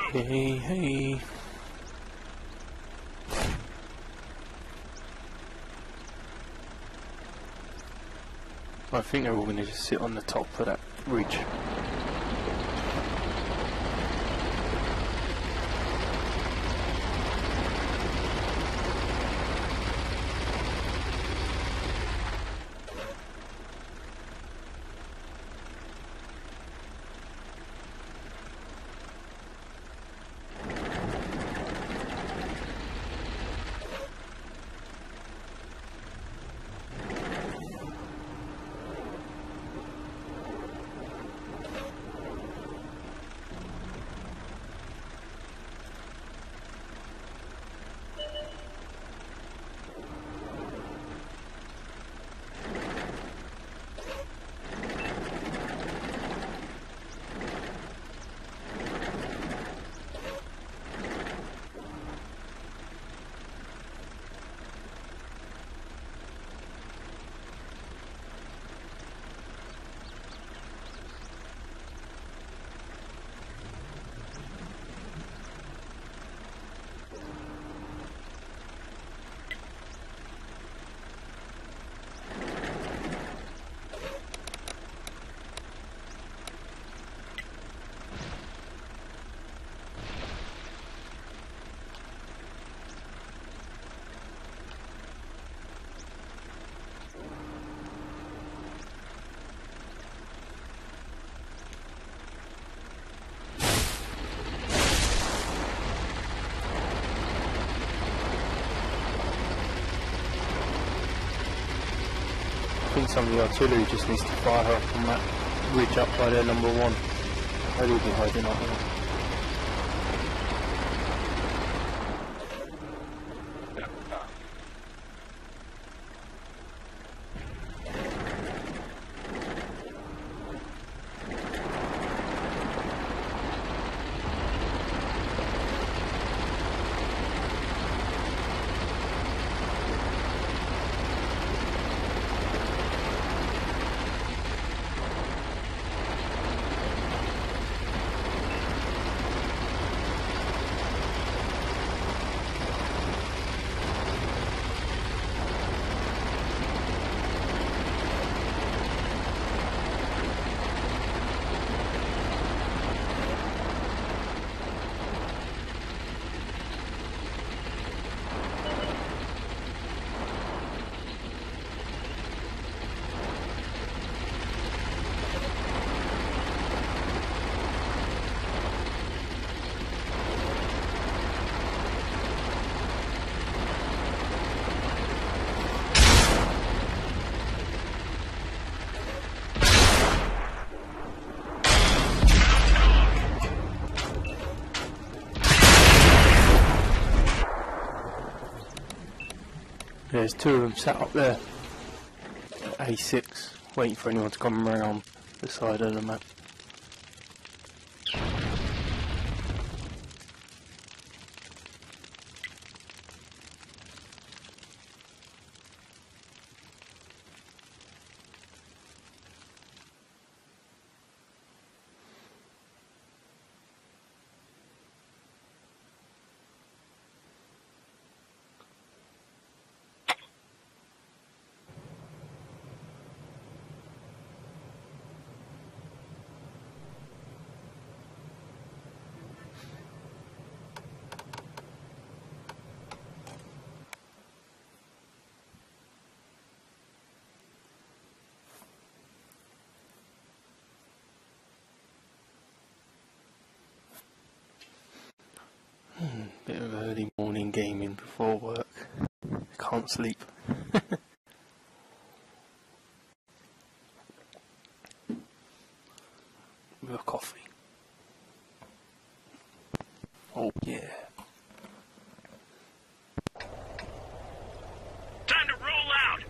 Hey, hey. I think they're all going to just sit on the top of that ridge. I think some of the artillery just needs to fire up on that ridge up by their number one. They'll all be hiding up there. There's two of them sat up there at A6, waiting for anyone to come around the side of the map. Bit of early morning gaming before work. Can't sleep. With a coffee. Oh yeah. Time to roll out!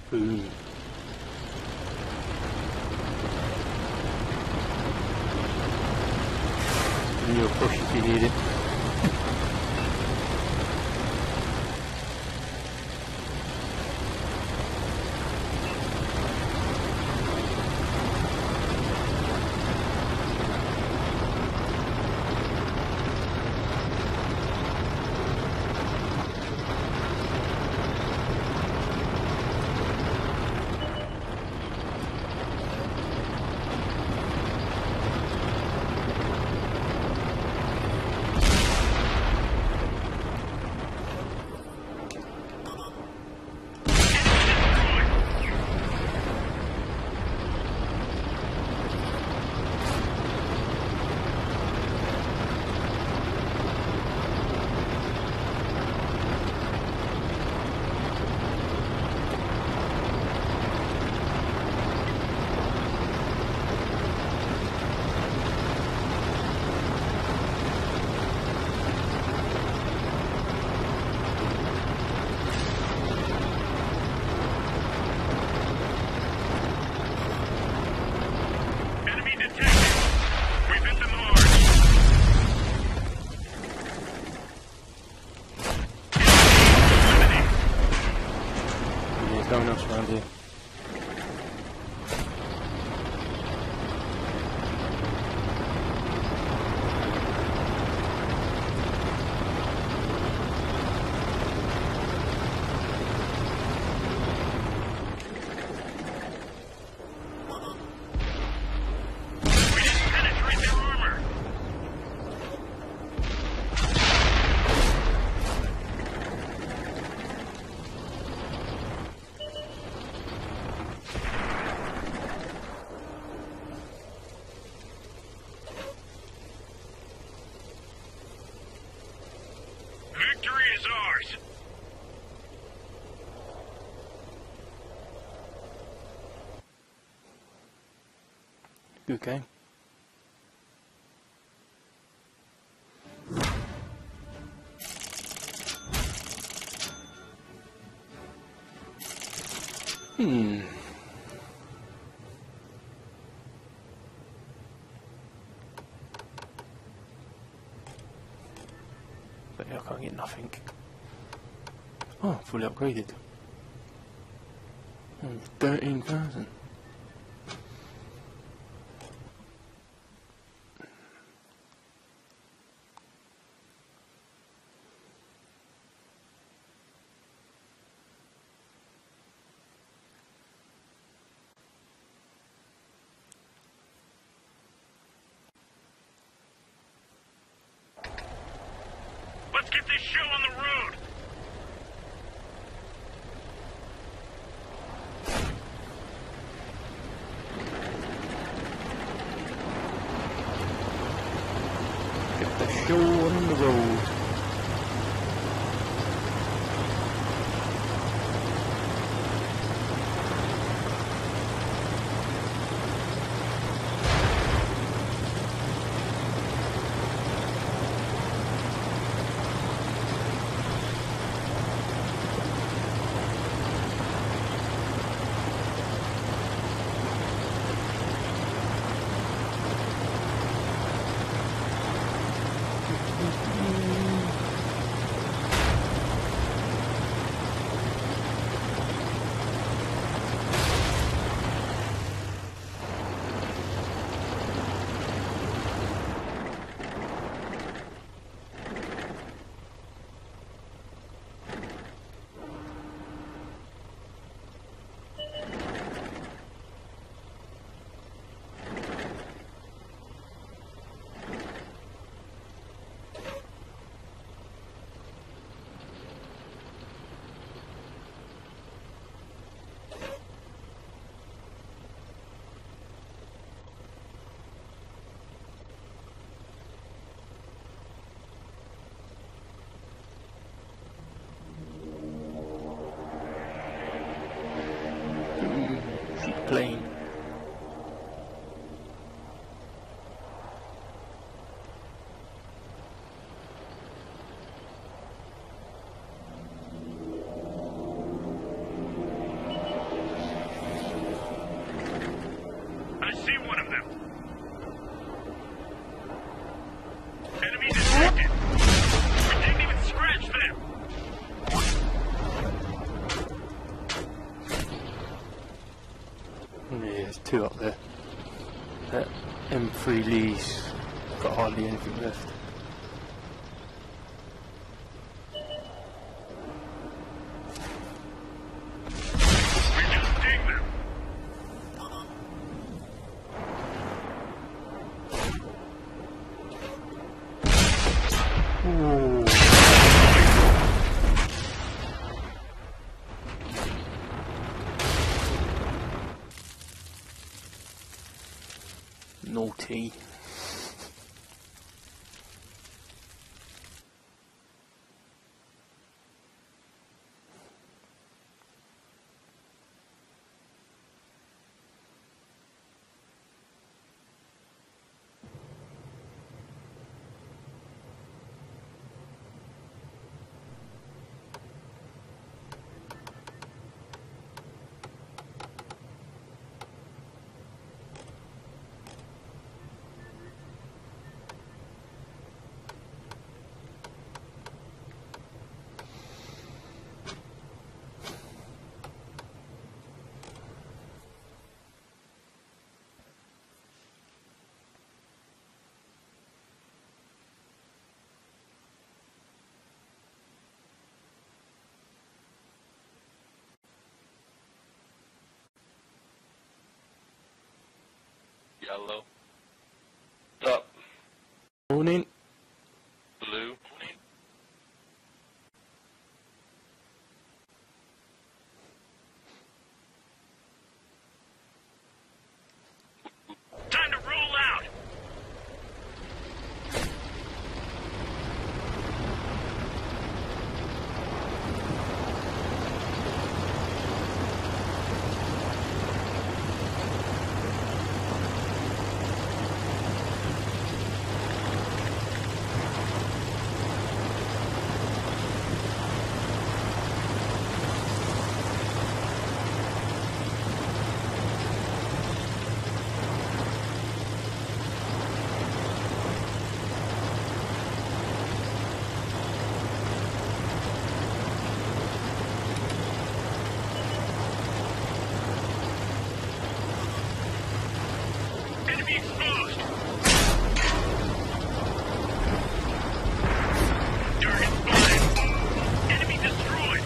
Boom. Give you a push if you need it. Donuts around here. Victory is ours! Good game. But yeah, I can't get nothing. Oh, fully upgraded. 13,000. Let's get this show on the road! Get the show on the road. Plane. there's two up there. That M3 Lee's got hardly anything left. We just dinged them. Ooh. Naughty. Yellow. Up. Morning. Blue. Time to roll out. Enemy exposed. Target spotted. Enemy destroyed.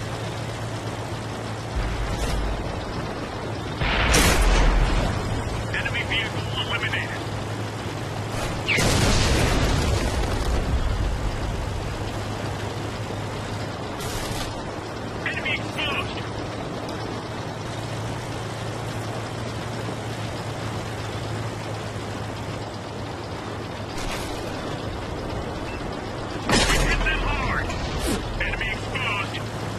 Enemy vehicle eliminated. Enemy exposed. We hit them hard. Enemy exposed.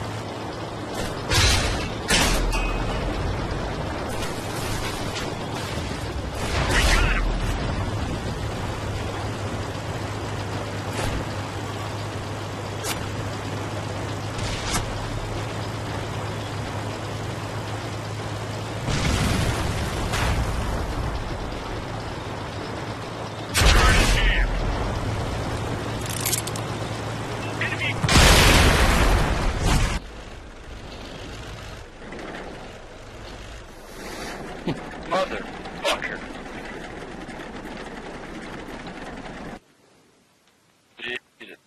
We got him. Turret is jammed. Enemy Motherfucker. Jesus.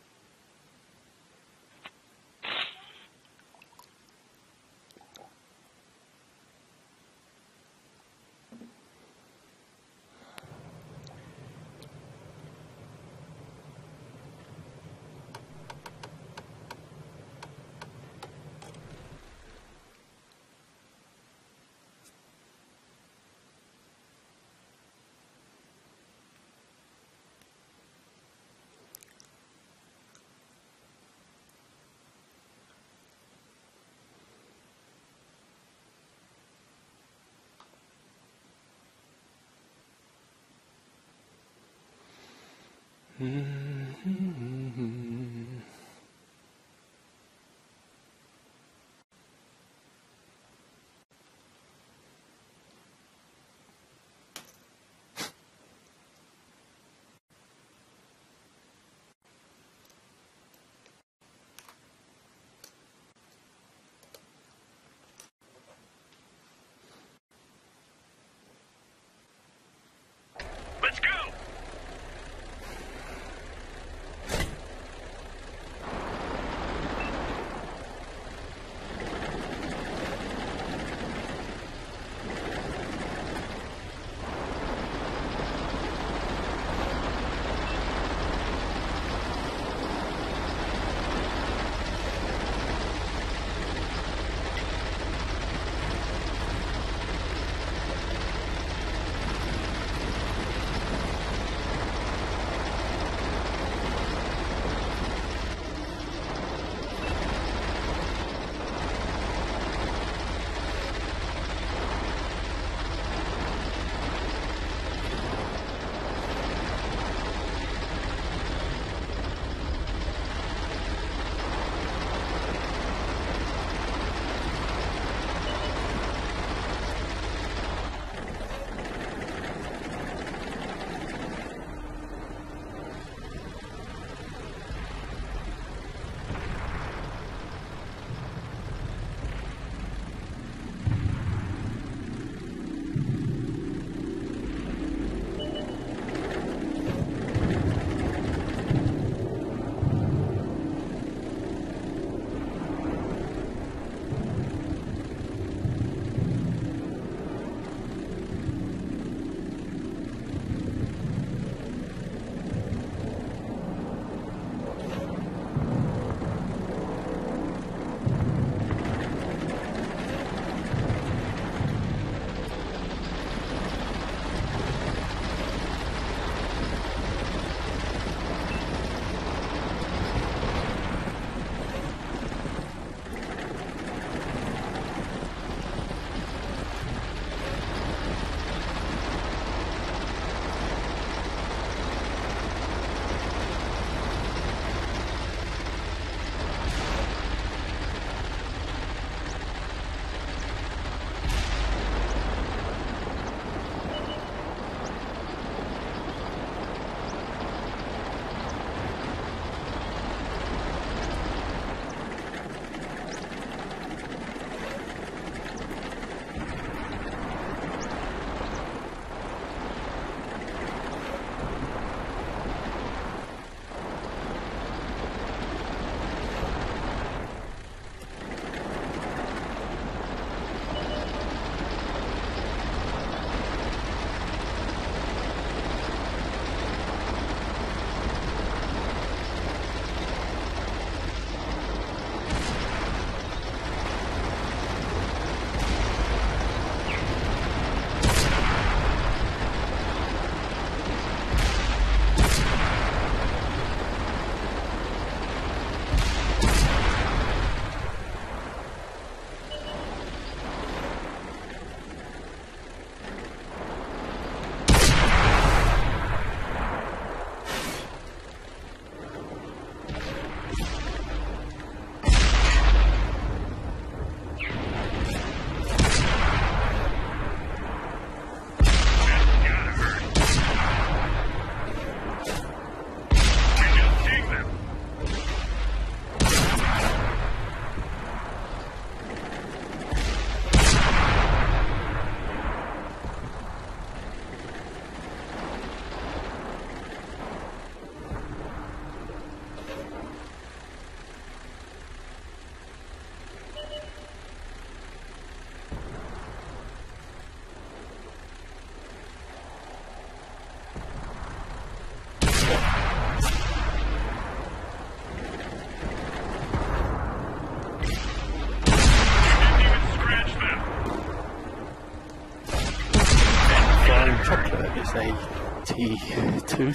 say T2.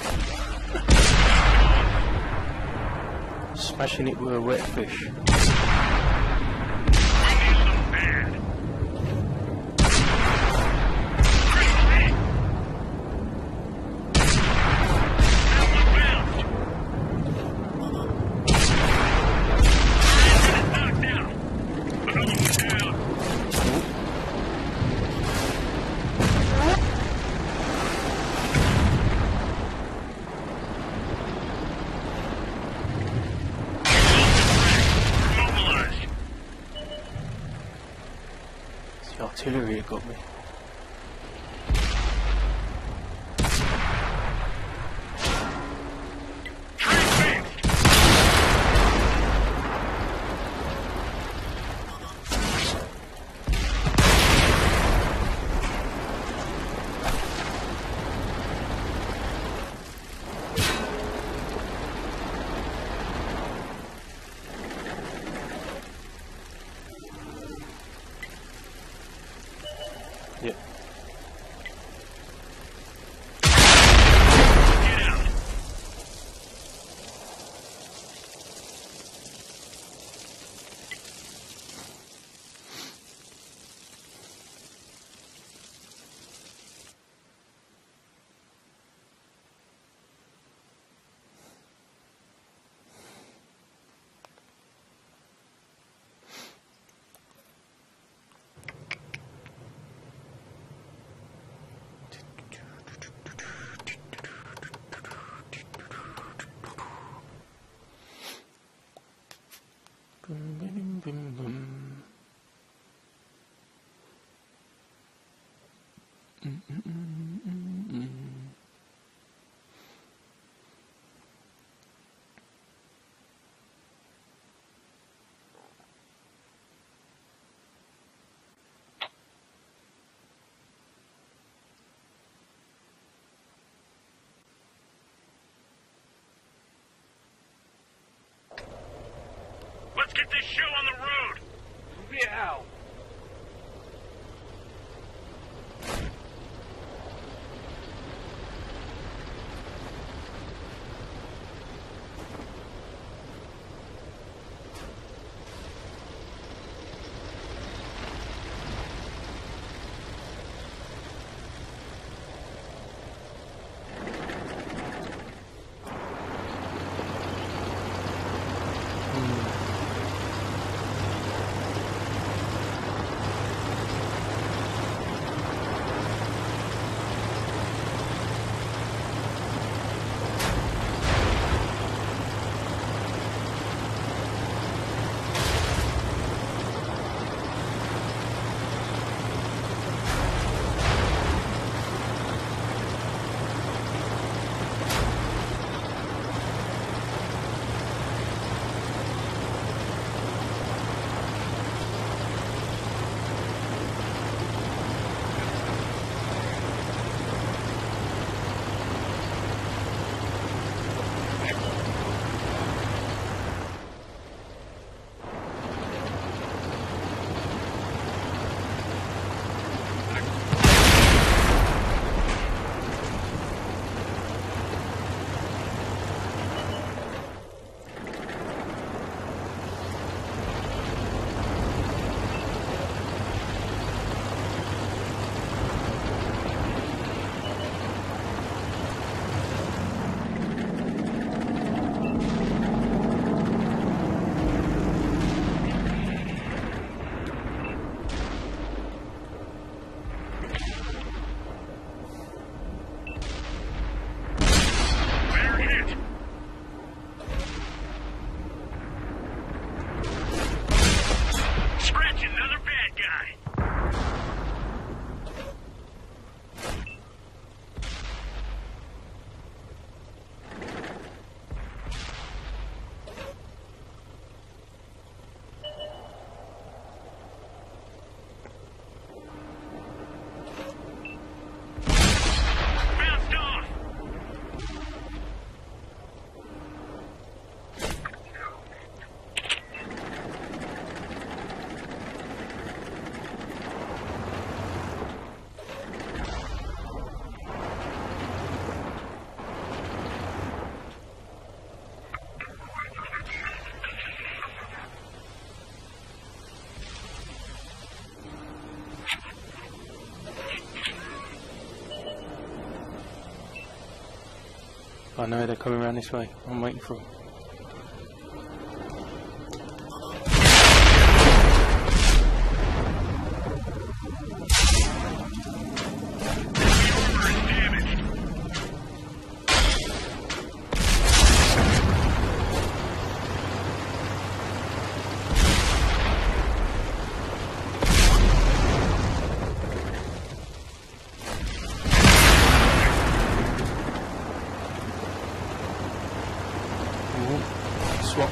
Smashing it with a wet fish. The artillery got me. Yep. Boom, boom, boom, boom. Let's get this show on the road! Yeah! I know they're coming around this way. I'm waiting for them. Swap.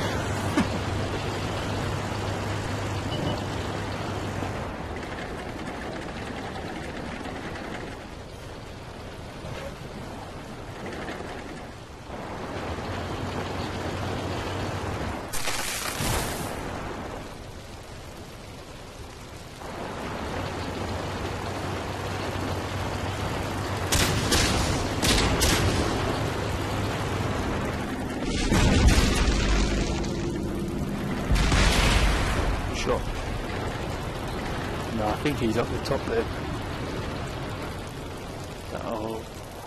Shot. No, I think he's up the top there. Oh.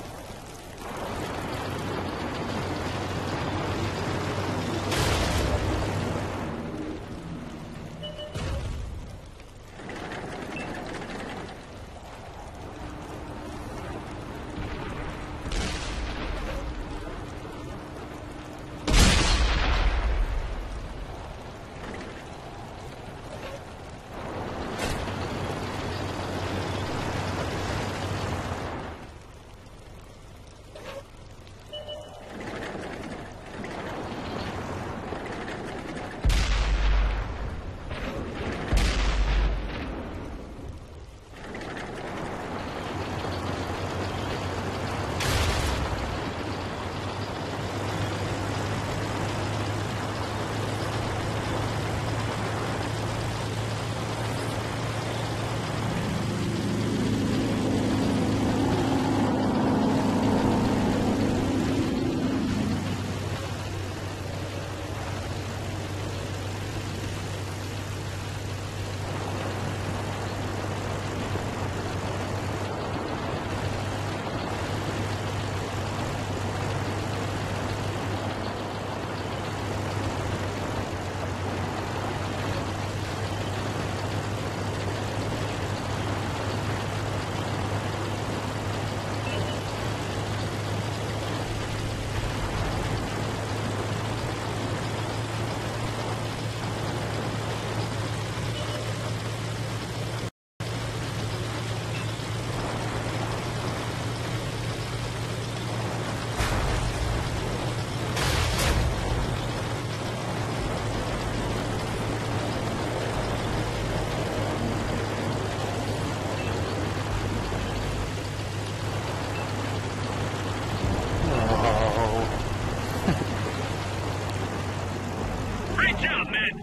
Great job, men!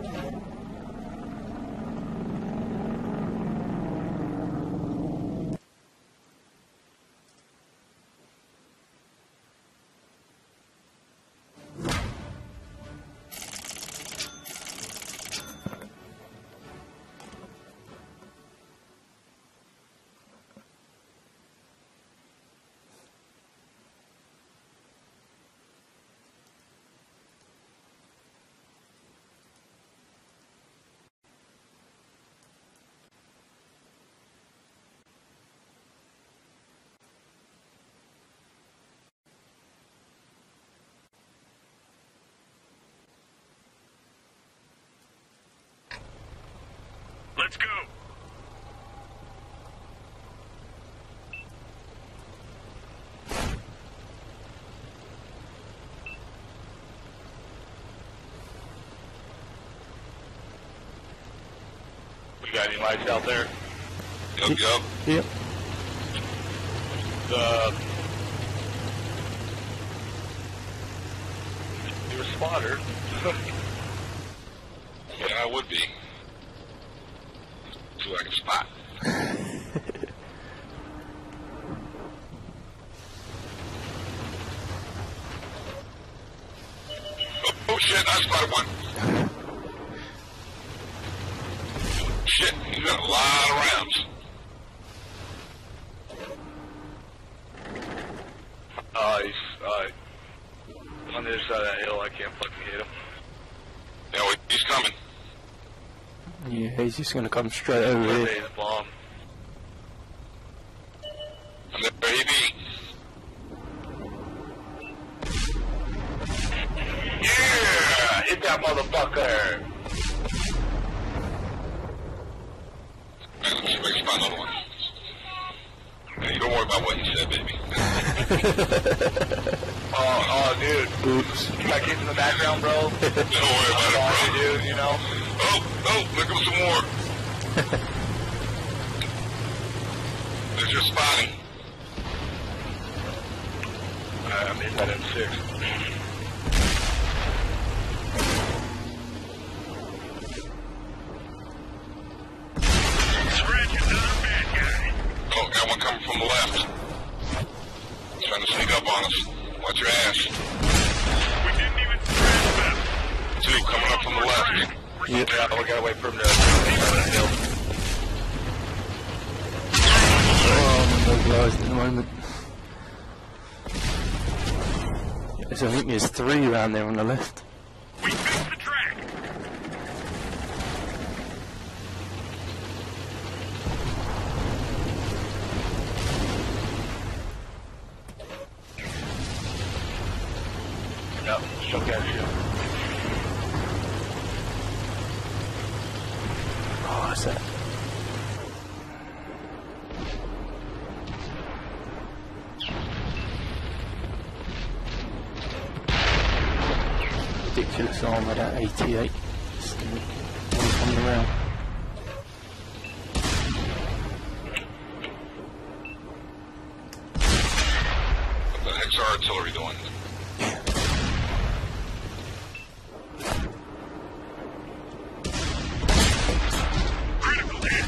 Let's go! We got any lights out there? Yep. Yep. You're a spotter. Yeah, I would be. So I can spot. Oh shit, I spotted one. Shit, he's got a lot of rounds. On the other side of that hill, I can't fucking hit him. Yeah, well, he's coming. Yeah, he's just gonna come straight over Where's here. his bomb? And there he be. Yeah! Hit that motherfucker! Man, let's see if I can find another one. Hey, don't worry about what you said, baby. Oh, dude. Oops. You got kids in the background, bro? Don't worry about it, bro. Dude, you know? Oh, there comes some more. There's your spotting. I'm in that M6. Scratch another bad guy. Oh, got one coming from the left. Trying to sneak up on us. Watch your ass. We didn't even scratch them. Two coming up from the left. Yep. Yeah, we gotta wait for him to the hill. Oh, I'm mobilised at the moment. So I think there's 3 around there on the left. We fixed the track. No, shook that shit. Oh, what's that? Ridiculous armour, that 88. It's coming around. What the heck's our artillery doing? Critical hit.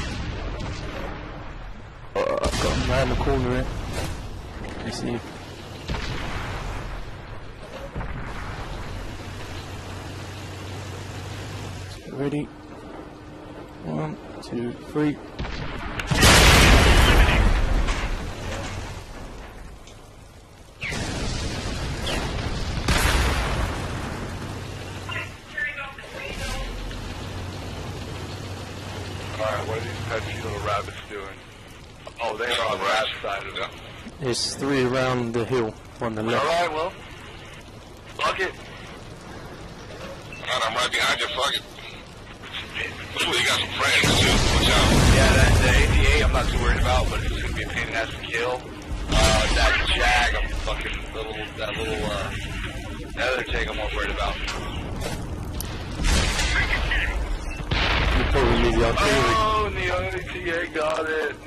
Oh, I've got him round the corner here. I see him. Ready? 1, 2, 3. Alright, what are these pesky little rabbits doing? Oh, they're on the right side of it. There's 3 around the hill on the left. Alright, well. Fuck it. Alright, I'm right behind you, fuck it. Hopefully you got some friends too. Watch out. Yeah, the 88 I'm not too worried about, but it's gonna be a pain in the ass to kill. That Jag, I'm fucking that other tank I'm more worried about. You probably need the artillery. Oh, and the other TA got it.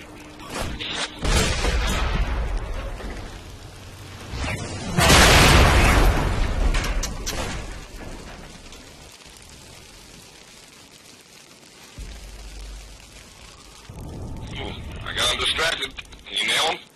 Ooh, I got him distracted. Can you nail him?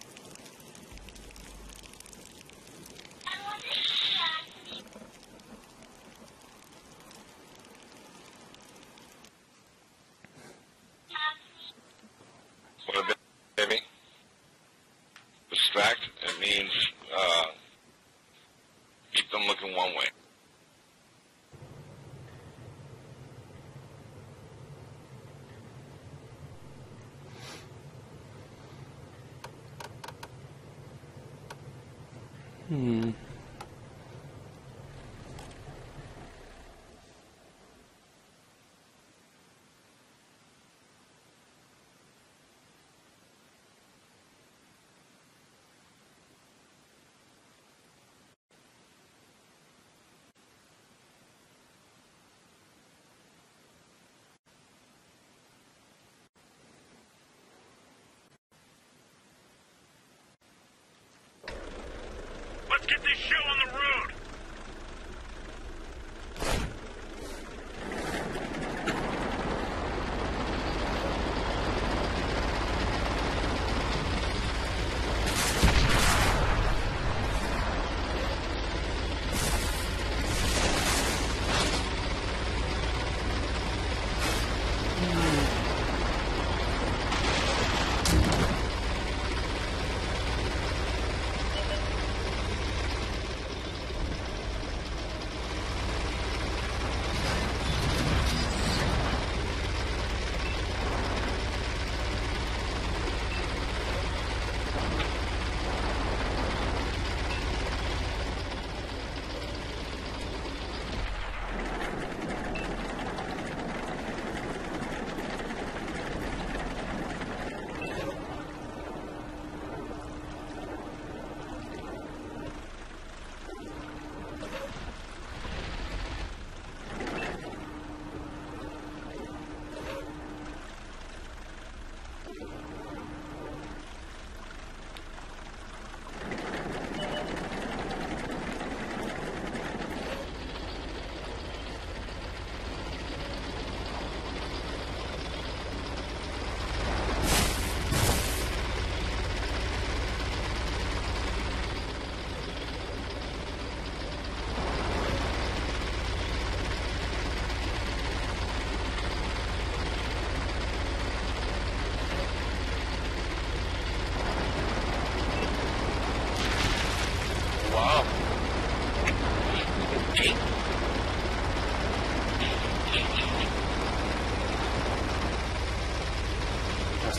What a baby. Distract, it means, keep them looking one way. Let's get this show on the road.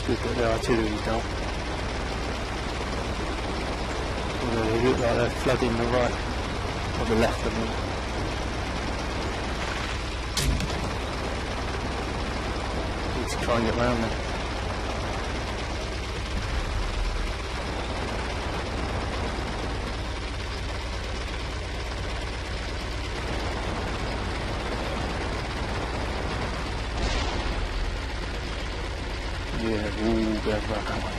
good that the artillery's down. Although they look like they're flooding the right, or the left of them. Need to try and get round there. Yeah, ooh, go back that way.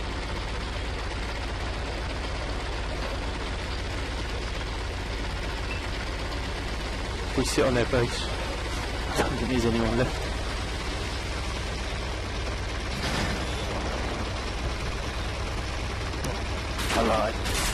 If we sit on their base, I don't think there's anyone left. I lied.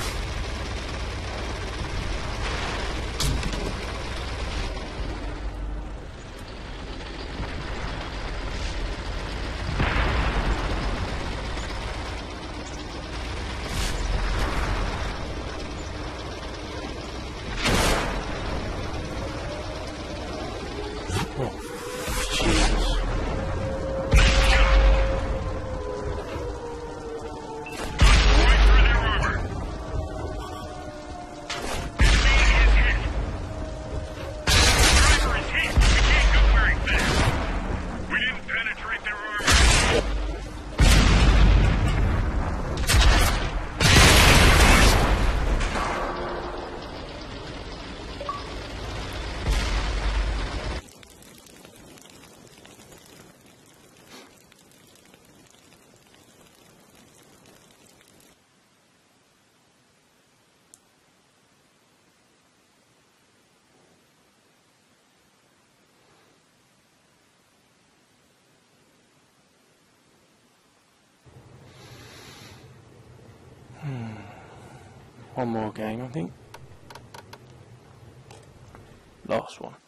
One more game, I think. Last one.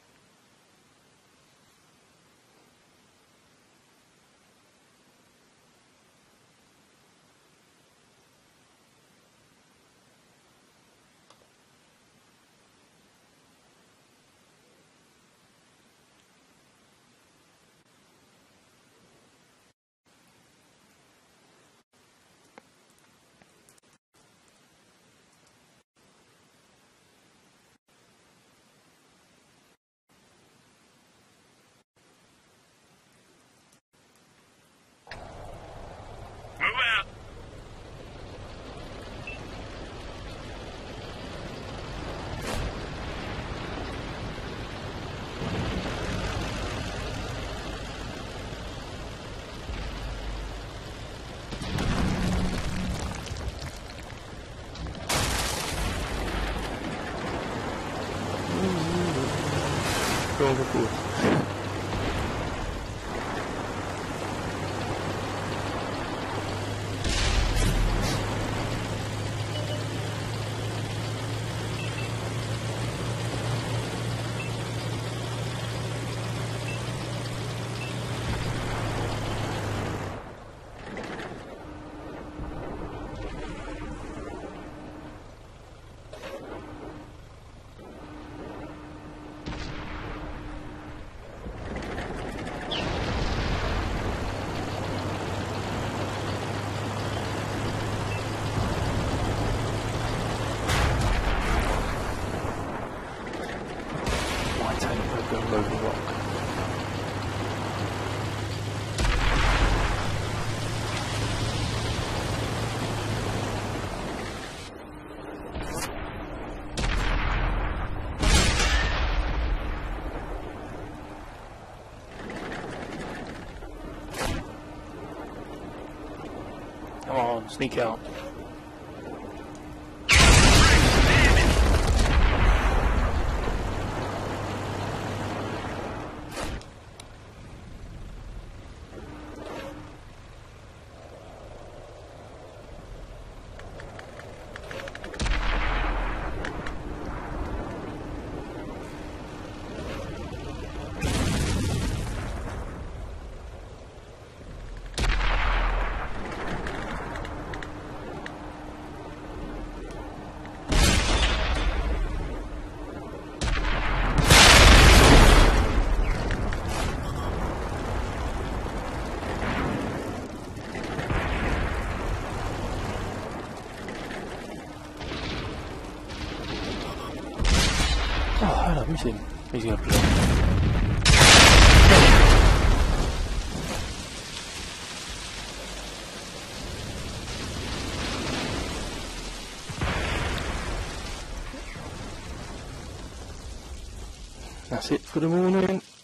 Go overboard. Over the rock. Come on, sneak out. Use him. He's gonna play. That's it for the morning.